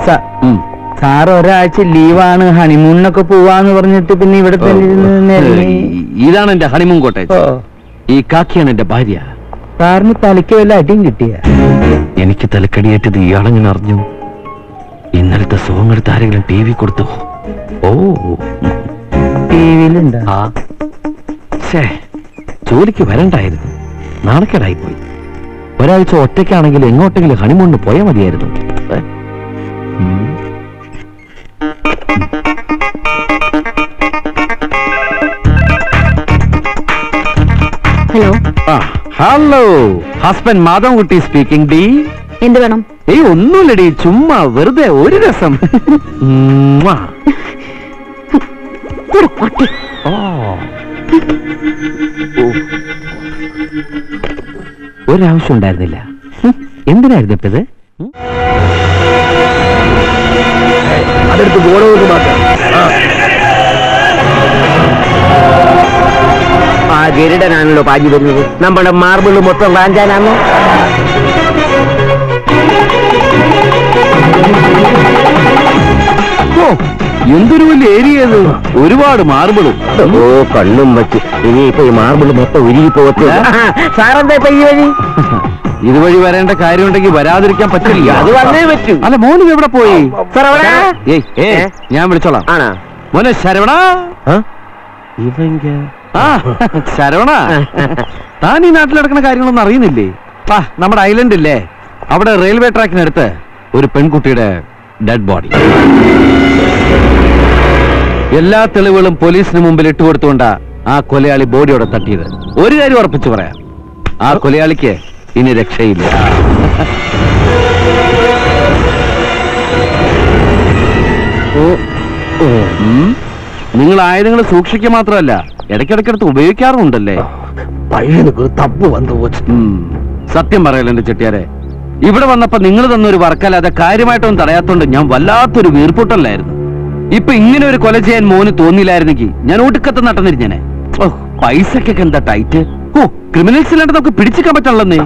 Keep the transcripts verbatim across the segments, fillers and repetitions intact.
Sir ഒരാഴ്ച ലീവാണ്, ഹണിമൂണിനൊക്കെ പോവാന്ന് പറഞ്ഞിട്ട് പിന്നെ ഇവിടെ തന്നെ. ഇതാണ് എന്റെ ഹണിമൂൺ കോട്ടേജ്. ഈ കാക്കിയാണ് എന്റെ ഭാര്യ. സാറിന് തലയ്ക്ക് വല്ല അടിയും കിട്ടിയ? എനിക്ക് തലക്കടിയേറ്റത് ഇയാളെങ്ങനെ അറിഞ്ഞു? ഇന്നലത്തെ സോങ് എടുത്ത് ആരെങ്കിലും ടി വി കൊടുത്തു? ഓ, ടി വിയിലുണ്ടോ? ആ, ജോലിക്ക് വരണ്ടായിരുന്നു, നാണക്കേടായി പോയി. ഒരാഴ്ച ഒറ്റയ്ക്കാണെങ്കിൽ എങ്ങോട്ടെങ്കിലും ഹണിമൂണിന് പോയാൽ മതിയായിരുന്നു. ഹലോ. ഹലോ, ഹസ്ബൻഡ് മാധവൻ കുട്ടി സ്പീക്കിംഗ്. ഡി എന്ത് വേണം? ഏയ് ഒന്നുമില്ലടി, ചുമ്മാ വെറുതെ ഒരു രസം. ഒരാവശ്യം ഉണ്ടായിരുന്നില്ല. എന്തിനായിരുന്നു ഇപ്പത്? അതെടുത്ത് ബോർഡ് മാറ്റാം. ആ ഗരുഡനാണല്ലോ പാഞ്ഞു വരുന്നത്. നമ്മുടെ മാർബിള് മൊത്തം റാഞ്ചാനാണോ? എന്തൊരു വലിയ ഏരിയ, ഒരുപാട് മാർബിളും. ഓ, കണ്ണും വച്ച് ഇനിയിപ്പോ ഈ മാർബിള് മൊത്തം ഉരുകി പോകത്തില്ല. സാറെന്താ ഇപ്പൊ ഈ വഴി? ഇതുവഴി വരേണ്ട കാര്യമുണ്ടെങ്കിൽ വരാതിരിക്കാൻ പറ്റില്ല. അത് വന്നേ പറ്റൂ. അല്ല, മോനും എവിടെ പോയി? ഞാൻ വിളിച്ചോളാം. മോനെ ശരവണ. ആ ശരവണ, താൻ ഈ നാട്ടിൽ നടക്കുന്ന കാര്യങ്ങളൊന്നും അറിയുന്നില്ലേ? ആ, നമ്മുടെ ഐലൻഡ് ഇല്ലേ, അവിടെ റെയിൽവേ ട്രാക്കിനടുത്ത് ഒരു പെൺകുട്ടിയുടെ ഡെഡ് ബോഡി. എല്ലാ തെളിവുകളും പോലീസിന് മുമ്പിൽ ഇട്ടുകൊടുത്തുകൊണ്ടാ ആ കൊലയാളി ബോഡിയോടെ തട്ടിയത്. ഒരു കാര്യം ഉറപ്പിച്ചു പറയാം, ആ കൊലയാളിക്ക് ഇനി രക്ഷയില്ല. നിങ്ങൾ ആയുധങ്ങൾ സൂക്ഷിക്കുക മാത്രമല്ല, ഇടയ്ക്കിടയ്ക്കടുത്ത് ഉപയോഗിക്കാറുണ്ടല്ലേ? തപ്പ് വന്നു. സത്യം പറയല്ലോ എന്റെ ചെട്ടിയാരെ, ഇവിടെ വന്നപ്പോ നിങ്ങൾ തന്നൊരു വർക്കല്ലാതെ കാര്യമായിട്ടൊന്നും തടയാത്തോണ്ട് ഞാൻ വല്ലാത്തൊരു വീർപ്പൊട്ടല്ലായിരുന്നു. ഇപ്പൊ ഇങ്ങനെ ഒരു കൊല ചെയ്യാൻ മോന് തോന്നിയില്ലായിരുന്നെങ്കിൽ ഞാൻ ഒടുക്കത്തെ നട്ടന്നിരിഞ്ഞനെ. പൈസക്കൊക്കെ എന്താ ടൈറ്റ്. ഓ, ക്രിമിനൽസ് ഇല്ലാണ്ട് നമുക്ക് പിടിച്ചിക്കാൻ പറ്റുള്ളന്നേ.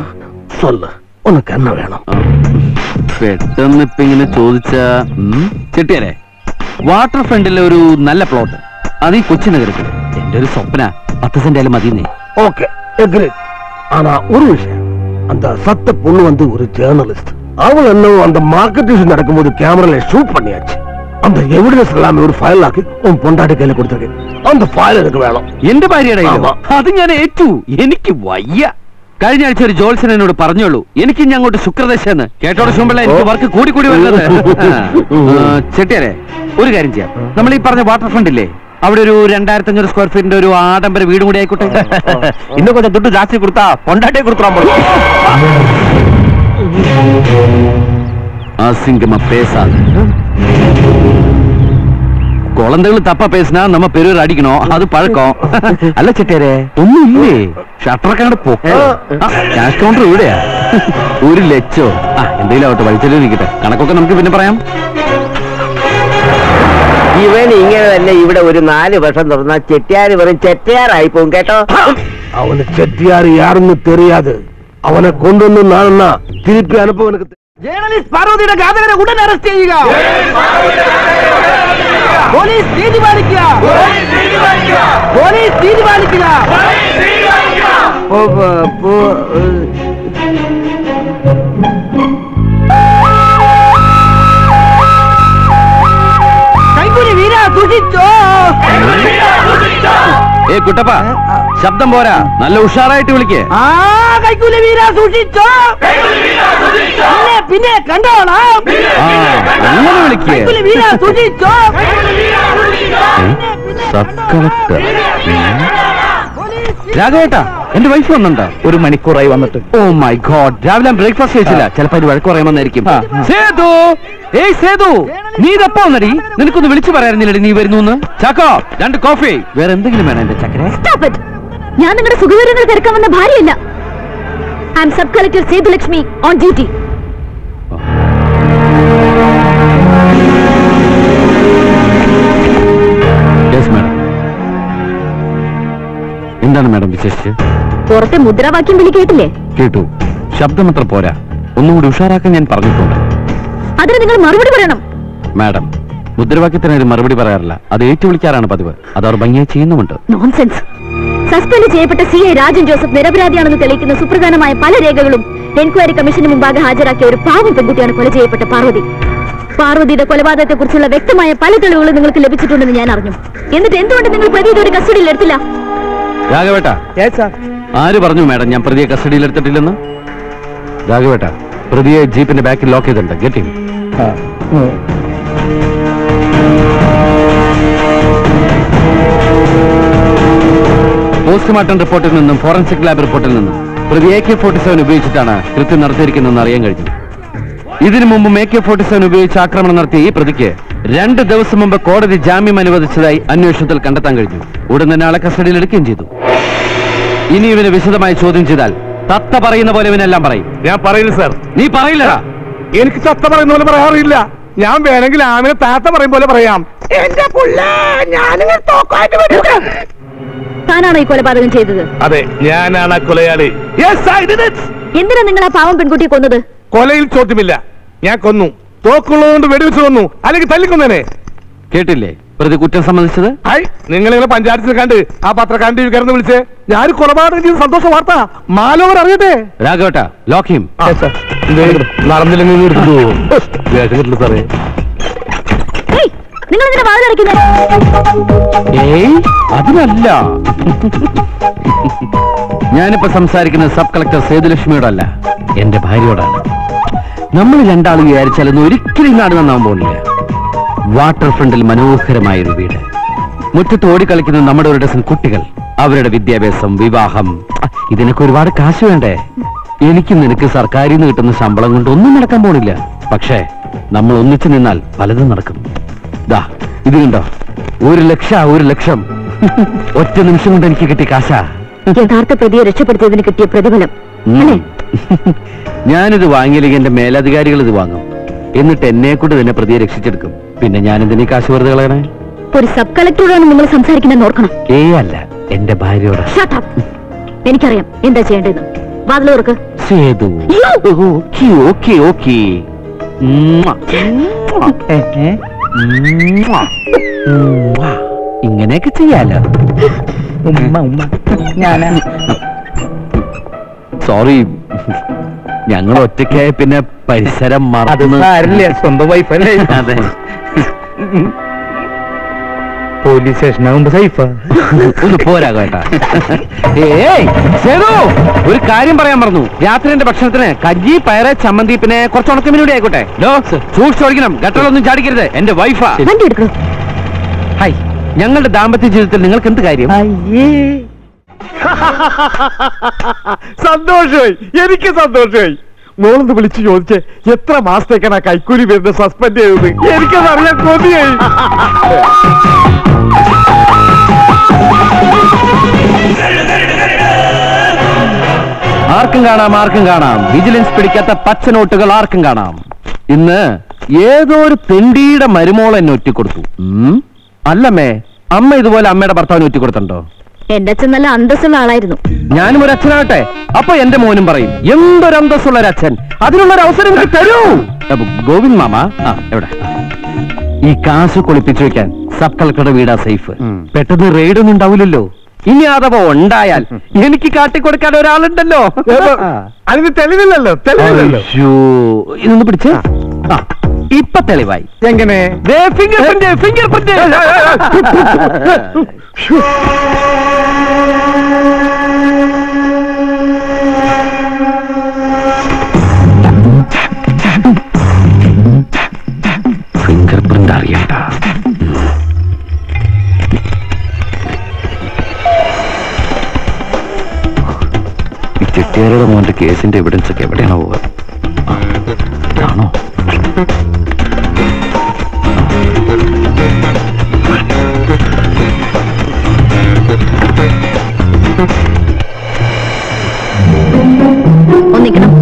പെട്ടെന്ന് ഇപ്പൊ ഇങ്ങനെ ചോദിച്ച ചെട്ടിയാരെ, വാട്ടർ ഫ്രണ്ടിലെ ഒരു നല്ല പ്ലോട്ട്, അത് ഈ കൊച്ചി നഗരത്തിൽ. എന്റെ ഒരു സ്വപ്ന, പത്ത് സെന്റായാലും മതിയെന്നേ. ഓക്കെ, ஆனா ஒரு விஷயம், அந்த சத்த பொண்ணு வந்து ஒரு ஜேர்னலிஸ்ட். அவள் என்ன அந்த மார்க்கெட்டிங் நடக்கும்போது கேமரால ஷூட் பண்ணியாச்சு. அந்த எவிடன்ஸ் எல்லாமே ஒரு ഫയൽ ആക്കി ഉൻ പൊണ്ടാട്ടി കയ്യിൽ കൊടുത്തിരിക്കും. அந்த ഫയൽ എനിക്ക് വേണം. എന്റെ ഭാര്യയുടെ അത് ഞാൻ ഏറ്റു. എനിക്ക് വയ്യ. കഴിഞ്ഞ ആഴ്ച ഒരു ജോത്സ്യൻ എന്നോട് പറഞ്ഞോളൂ, എനിക്ക് ഇനി അങ്ങോട്ട് ശുക്രദശന്ന് കേട്ടോടെ ശുമ്പള എനിക്ക് വർക്ക് കൂടി കൂടി വരുന്നത്. ചെട്ടിയാരെ, ഒരു കാര്യം ചെയ്യാം, നമ്മൾ ഈ പറഞ്ഞ വാട്ടർ ഫ്രണ്ട് ഇല്ലേ, അവിടെ ഒരു രണ്ടായിരത്തി അഞ്ഞൂറ് സ്ക്വയർ ഫീറ്റിന്റെ ഒരു ആഡംബര വീടും കൂടി ആയിക്കോട്ടെ. ഇന്ന് കൊഞ്ചം ദുഡ്ഡ് ജാസ്തി കൊടുത്താ പൊണ്ടാട്ടിയെ കൊടുക്കാൻ அசிங்கமா பேசாது. குழந்தைகள் தப்பா பேசினா நம்ம பெரியவர் அடிக்கணும், அது பழக்கம். அல்ல ചെട്ടിയാരെ, ഒന്നും ഇല്ലേ? ഷട്ടറൊക്കെ അങ്ങോട്ട് പൊക്കോ. ക്യാഷ് കൗണ്ടർ ഇവിടെയാ. ഒരു ലക്ഷോ ആ എന്തെങ്കിലും ആവട്ടെ, വലിച്ചെല്ലു നിൽക്കട്ടെ. കണക്കൊക്കെ നമുക്ക് പിന്നെ പറയാം. ഇവൻ ഇങ്ങനെ തന്നെ ഇവിടെ ഒരു നാല് വർഷം തുറന്ന ചെട്ടിയാര് വെറും ചെട്ടിയാറായി പോകും കേട്ടോ. അവന് ചെട്ടിയാർ യാറൊന്നും തെറിയാതെ അവനെ കൊണ്ടൊന്നും നാണെന്നാ തിരിപ്പി അനുഭവം. ജേർണലിസ്റ്റ് പാർവതിയുടെ ഘാതകരെ ഉടൻ അറസ്റ്റ് ചെയ്യുക. പോലീസ് നീതി പാലിക്കുക. പോലീസ് നീതി പാലിക്കുക. കൈക്കൂലി വീര സൂക്ഷിച്ചോ. ഏ കുട്ടപ്പ, ശബ്ദം പോരാ, നല്ല ഉഷാറായിട്ട് വിളിക്കേ. ആ കൈക്കൂലി വീര സൂക്ഷിച്ചോ. പിന്നെ കണ്ടോളാം. അങ്ങനെ വിളിക്കേ. വീര സൂക്ഷിച്ചോ. സബ് കളക്ടർ രാഘവേട്ടാ, എന്റെ വൈഫ് വന്നിട്ടുണ്ടോ? ഒരു മണിക്കൂറായി വന്നിട്ട്. ഓ മൈ ഗോഡ്, രാവിലെ ബ്രേക്ക്ഫാസ്റ്റ് കഴിച്ചില്ല. ചിലപ്പോ ഒരു വഴക്ക് പറയുമെന്നായിരിക്കും. സേതു, ഏയ് സേതു, നീ ഇതപ്പോ വന്നടി. നിനക്കൊന്ന് വിളിച്ചു പറയാറുന്നില്ലടി നീ വരുന്നു. ചാക്കോ, രണ്ട് കോഫി. വേറെ എന്തെങ്കിലും വേണം എന്റെ ചക്കര? ഞാൻ നിങ്ങളുടെ സുഖവിവരങ്ങൾ തിരക്കാൻ വന്ന ഭാര്യയല്ല. I am sub collector Sethu Lakshmi on duty. Yes madam. എന്താണ് മാഡം വിശേഷിച്ച്? പുറത്തെ മുദ്രാവാക്യം വിളി കേട്ടില്ലേ? കേട്ടു. ശബ്ദം അത്ര പോരാ, ഒന്നുകൂടി ഉഷാറാക്കാൻ ഞാൻ പറഞ്ഞിട്ടുണ്ട്. അതിന് നിങ്ങൾ മറുപടി പറയണം. മാഡം മുദ്രാവാക്യത്തിന് ഒരു മറുപടി പറയാറില്ല, അത് ഏറ്റുവിളിക്കാറാണ് പതിവ്. അത് അവർ ഭംഗിയായി ചെയ്യുന്നുമുണ്ട്. നോൺസെൻസ്. സസ്പെൻഡ് ചെയ്യപ്പെട്ട സി ഐ രാജൻ ജോസഫ് നിരപരാധിയാണെന്ന് തെളിയിക്കുന്ന സുപ്രധാനമായ പല രേഖകളും എൻക്വയറി കമ്മീഷന് മുമ്പാകെ ഹാജരാക്കിയ ഒരു പാവം പെൺകുട്ടിയാണ് കൊല ചെയ്യപ്പെട്ട പാർവതി. പാർവതിയുടെ കൊലപാതകത്തെ കുറിച്ചുള്ള വ്യക്തമായ പല തെളിവുകളും നിങ്ങൾക്ക് ലഭിച്ചിട്ടുണ്ടെന്ന് ഞാൻ അറിഞ്ഞു. എന്നിട്ട് എന്തുകൊണ്ട് നിങ്ങൾ പ്രതിയുടെ ഒരു കസ്റ്റഡിയിൽ എടുത്തില്ല? രാഘവേട്ട, ആര് പറഞ്ഞു മാഡം ഞാൻ പ്രതിയെ കസ്റ്റഡിയിൽ എടുത്തിട്ടില്ലെന്ന്? രാഘവേട്ട, പ്രതിയെ ജീപ്പിന്റെ ബാക്കിൽ ലോക്ക് ചെയ്തിട്ടുണ്ട്. Get him. പോസ്റ്റ്മോർട്ടം റിപ്പോർട്ടിൽ നിന്നും ഫോറൻസിക് ലാബ് റിപ്പോർട്ടിൽ നിന്നും പ്രതി എ കെ ഫോർട്ടി സെവൻ ഉപയോഗിച്ചിട്ടാണ് കൃത്യം നടത്തിയിരിക്കുന്നതെന്ന് അറിയാൻ കഴിഞ്ഞു. ഇതിനു മുമ്പ് എ കെ ഫോർട്ടി സെവൻ ഉപയോഗിച്ച് ആക്രമണം നടത്തിയ ഈ പ്രതിക്ക് രണ്ട് ദിവസം മുമ്പ് കോടതി ജാമ്യം അനുവദിച്ചതായി അന്വേഷണത്തിൽ കണ്ടെത്താൻ കഴിഞ്ഞു. ഉടൻ തന്നെ ആളെ കസ്റ്റഡിയിൽ എടുക്കുകയും ചെയ്തു. ഇനി ഇവനെ വിശദമായി ചോദ്യം ചെയ്താൽ തത്ത പറയുന്ന പോലെ ഇവനെല്ലാം പറയും. ഞാൻ പറയില്ല സാർ. നീ പറയില്ലടാ. എനിക്ക് തത്ത പറയുന്ന പോലെ പറയാറില്ല. ഞാൻ വേണമെങ്കിൽ ആമിനെ താത്ത പറയും പോലെ പറയാം. താനാണോ ഈ കൊലപാതകം ചെയ്തത്? അതെ, ഞാനാണ് കൊലയാളി. എന്തിനാ നിങ്ങൾ ആ പാവം പെൺകുട്ടിയെ കൊന്നത്? കൊലയിൽ ചോദ്യമില്ല, ഞാൻ കൊന്നു. തോക്കുള്ളതുകൊണ്ട് വെടിവെച്ച് കൊന്നു, അല്ലെങ്കിൽ തല്ലിക്കൊന്നേനെ. കേട്ടില്ലേ പ്രതി കുറ്റം സംബന്ധിച്ചത്? ഹായ്, നിങ്ങളിങ്ങനെ പഞ്ചായത്തിൽ കണ്ട് ആ പത്രക്കാരൻ ടി വി കയറുന്ന വിളിച്ച് ഞാൻ കൊലപാതകം ചെയ്ത് സന്തോഷ വാർത്ത മാലോകർ അറിയട്ടെ. രാഘവട്ട, ലോക്ക് ഹിം. നടന്നില്ലെങ്കിൽ സാറേ. അതിനല്ല ഞാനിപ്പോ സംസാരിക്കുന്നത് സബ് കളക്ടർ സേതുലക്ഷ്മിയോടല്ല, എന്റെ ഭാര്യയോടാണ്. നമ്മൾ രണ്ടാളും വിചാരിച്ചാലൊന്നും ഒരിക്കലും നാട് നന്നാവാൻ പോകുന്നില്ല. വാട്ടർ ഫ്രണ്ടിൽ മനോഹരമായൊരു വീട്, മുറ്റത്ത് ഓടിക്കളിക്കുന്ന നമ്മുടെ ഒരു ഡസൻ കുട്ടികൾ, അവരുടെ വിദ്യാഭ്യാസം, വിവാഹം, ഇതിനൊക്കെ ഒരുപാട് കാശ് വേണ്ടേ? എനിക്കും നിനക്ക് സർക്കാരിൽ നിന്ന് കിട്ടുന്ന ശമ്പളം കൊണ്ട് ഒന്നും നടക്കാൻ പോണില്ല. പക്ഷേ നമ്മൾ ഒന്നിച്ചു നിന്നാൽ പലതും നടക്കും. ദാ ഇത് കണ്ടോ, ഒരു ലക്ഷം ഒരു ലക്ഷം ഒറ്റ നിമിഷം കൊണ്ട് എനിക്ക് കിട്ടിയ കാശാ. യഥാർത്ഥ പ്രതിയെ രക്ഷപ്പെടുത്തിയതിന് കിട്ടിയ പ്രതിഫലം. ഞാനിത് വാങ്ങിയില്ലെങ്കിൽ എന്റെ മേലധികാരികൾ ഇത് വാങ്ങും, എന്നിട്ട് എന്നെ കൊണ്ട് തന്നെ പ്രതിയെ രക്ഷിച്ചെടുക്കും. പിന്നെ ഞാൻ എന്തിനീ കാശ് വെറുതെ കളയണേ? ഒരു സബ് കളക്ടറോടാണ് നിങ്ങൾ സംസാരിക്കുന്നത് ഓർക്കണം. ഏ അല്ല, എന്റെ ഭാര്യയോട്. എനിക്കറിയാം എന്താ ചെയ്യേണ്ടത്. വാതിലോർക്ക്. Sethu, okay okay okay. ഇങ്ങനെയൊക്കെ ചെയ്യാലോ. സോറി, ഞങ്ങൾ ഒറ്റയ്ക്കായ പിന്നെ പരിസരം മറന്നു. സ്വന്തം വൈഫല്ലേ? അതെ, പോലീസ് സ്റ്റേഷനാകുമ്പോ സൈഫാ. ഒന്ന് പോരാ കേട്ടാ. ഏയ് സേതു, ഒരു കാര്യം പറയാൻ മറന്നു. രാത്രിന്റെ ഭക്ഷണത്തിന് കജ്ജി, പയറ്, ചമ്മന്തി, പിന്നെ കുറച്ച് ഉണക്കമീനൂടെ ആയിക്കോട്ടെ. സൂക്ഷിച്ചോടിക്കണം, ഗട്ടറൊന്നും ചാടിക്കരുത്. എന്റെ വൈഫാ. ഹായ്, ഞങ്ങളുടെ ദാമ്പത്യ ജീവിതത്തിൽ നിങ്ങൾക്ക് എന്ത് കാര്യം? സന്തോഷമായി, എനിക്ക് സന്തോഷമായി. മോളൊന്ന് വിളിച്ചു ചോദിച്ചേ എത്ര മാസത്തേക്കാണ് ആ കൈക്കൂലി വരുന്നത് സസ്പെൻഡ് ചെയ്തത്. എനിക്കത് അറിയാൻ കൊതിയായി. ആർക്കും കാണാം, ആർക്കും കാണാം. വിജിലൻസ് പിടിക്കാത്ത പച്ച നോട്ടുകൾ ആർക്കും കാണാം. ഇന്ന് ഏതോ ഒരു തെണ്ടിയുടെ മരുമോൾ എന്നെ ഒറ്റിക്കൊടുത്തു. അല്ലമ്മേ, അമ്മ ഇതുപോലെ അമ്മയുടെ ഭർത്താവിന് ഒറ്റിക്കൊടുത്തുണ്ടോ? എന്റെ അച്ഛൻ നല്ല അന്തസ്സുള്ള ആളായിരുന്നു. ഞാനും ഒരു അച്ഛനാകട്ടെ, അപ്പൊ എന്റെ മോനും പറയും എന്തൊരു അന്തസ്സുള്ള ഒരു അച്ഛൻ. അതിനുള്ള ഒരു അവസരം തരൂ. ഗോവിന്ദ് മാമ, ആ എവിടെ? ഈ കാശ് കൊളിപ്പിച്ചു വെക്കാൻ സബ് കളക്ടറുടെ വീടാ സേഫ്. പെട്ടെന്ന് റെയ്ഡ് ഒന്നും ഉണ്ടാവില്ലല്ലോ. ഇനി അഥവാ ഉണ്ടായാൽ എനിക്ക് കാട്ടിക്കൊടുക്കാൻ ഒരാളുണ്ടല്ലോ. അതിന് തെളിവില്ലല്ലോ. തെളിവില്ലല്ലോ. ഇതൊന്ന് പിടിച്ച്. ഇപ്പൊ തെളിവായി. എങ്ങനെ? Fingerprint, fingerprint. Fingerprint അറിയണ്ട. ഈ ചെട്ടിയാരുടെ മോന്റെ കേസിന്റെ എവിഡൻസ് ഒക്കെ എവിടെയാണോ പോവുക? ആണോ? ഒന്നിക്കണം.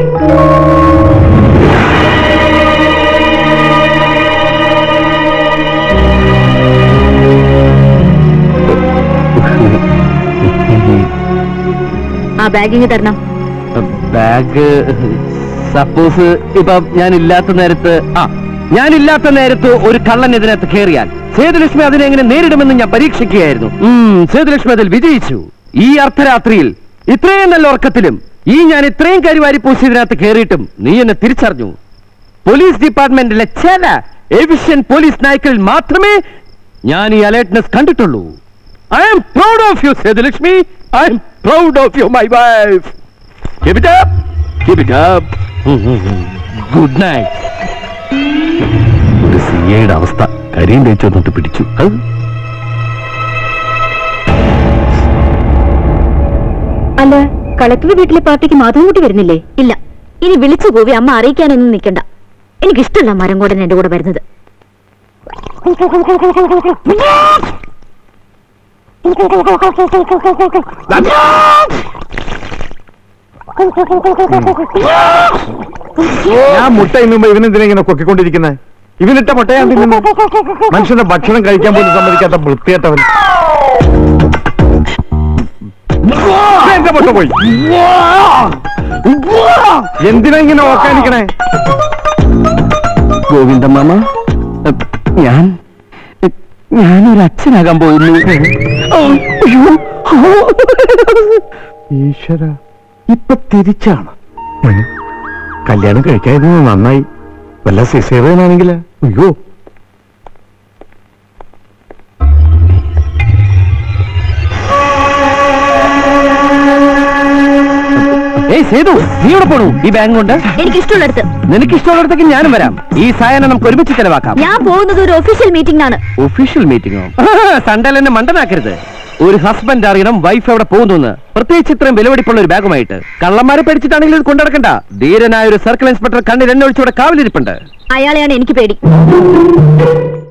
ആ ബാഗിങ് തരണം. ബാഗ് സപ്പോസ് ഇപ്പൊ ഞാൻ ഇല്ലാത്ത നേരത്ത് ആ ഞാനില്ലാത്ത നേരത്ത് ഒരു കള്ളൻ ഇതിനകത്ത് കയറിയാൽ സേതുലക്ഷ്മി അതിനെ എങ്ങനെ നേരിടുമെന്ന് ഞാൻ പരീക്ഷിക്കുകയായിരുന്നു. സേതുലക്ഷ്മി അതിൽ വിജയിച്ചു. ഈ അർദ്ധരാത്രിയിൽ ഇത്രയും നല്ല ഉറക്കത്തിലും ഈ ഞാൻ ഇത്രയും കരിവാരി പൂശി ഇതിനകത്ത് കയറിയിട്ടും നീ എന്നെ തിരിച്ചറിഞ്ഞു. പോലീസ് ഡിപ്പാർട്ട്മെന്റിലെ ചില എഫിഷ്യന്റ് പോലീസ് നായ്ക്കളിൽ മാത്രമേ ഞാൻ ഈ അലേർട്ട്നെസ് കണ്ടിട്ടുള്ളൂ. I am proud of you Sethulakshmi. I am proud of you my wife. Keep it up. Keep it up. Good night. ഒരു സിയുടെ അവസ്ഥ കരിയും തേച്ച് വന്നിട്ട് പിടിച്ചു. അല്ല, കളക്ടർ വീട്ടിലെ പാർട്ടിക്ക് മാധവൻ കുട്ടി വരുന്നില്ലേ? ഇല്ല. ഇനി വിളിച്ചു പോവി അമ്മ അറിയിക്കാനൊന്നും നിൽക്കണ്ട. എനിക്കിഷ്ടമല്ല മരംകോടൻ എന്റെ കൂടെ വരുന്നത്. ഞാൻ മുട്ട ഇന്നുമ്പോ ഇവനെന്തിനാ ഇങ്ങനെ കൊക്കിക്കൊണ്ടിരിക്കുന്നത്? ഇവനിട്ട മുട്ടയാൻ തിന്നുന്നു. മനുഷ്യന്റെ ഭക്ഷണം കഴിക്കാൻ പോലും സമ്മതിക്കാത്ത വൃത്തിയേട്ടവൻ. എന്റെ മുട്ട പോയി. എന്തിനാ ഇങ്ങനെ ഓക്കാനിക്കണേ? ഗോവിന്ദ മാമ, ഞാൻ ഞാനൊരു അച്ഛനാകാൻ പോയിരുന്നു. ഈശ്വര, ഇപ്പൊ തിരിച്ചാണ്. കല്യാണം കഴിക്കാതിരുന്നത് നന്നായി. വല്ല സിസേറിയനാണെങ്കില് അയ്യോ. ഏയ് സേതു, നീ ഇവിടെ പോണു ഈ ബാങ്ക് കൊണ്ട്? എനിക്ക് ഇഷ്ടമുള്ളടത്ത്. നിനക്ക് ഇഷ്ടമുള്ളിടത്തേക്ക് ഞാനും വരാം. ഈ സായനം നമുക്ക് ഒരുമിച്ച് ചെലവാക്കാം. ഞാൻ പോകുന്നത് ഒരു ഒഫീഷ്യൽ മീറ്റിംഗ് ആണ്. ഒഫീഷ്യൽ മീറ്റിംഗോ? സൺഡേൽ എന്നെ മണ്ടനാക്കരുത്. ഒരു ഹസ്ബൻഡ് അറിയണം വൈഫ് എവിടെ പോകുന്നു. പ്രത്യേകിച്ച് ഇത്രയും വിലപിടിപ്പുള്ള ഒരു ബാഗുമായിട്ട്. കള്ളന്മാരെ പേടിച്ചിട്ടാണെങ്കിൽ ഇത് കൊണ്ടുനടക്കണ്ട. ധീരനായ ഒരു സർക്കിൾ ഇൻസ്പെക്ടർ കണ്ണിൽ എന്നെ ഒഴിച്ചോടെ കാവലിരിപ്പുണ്ട്. അയാളെയാണ് എനിക്ക് പേടി.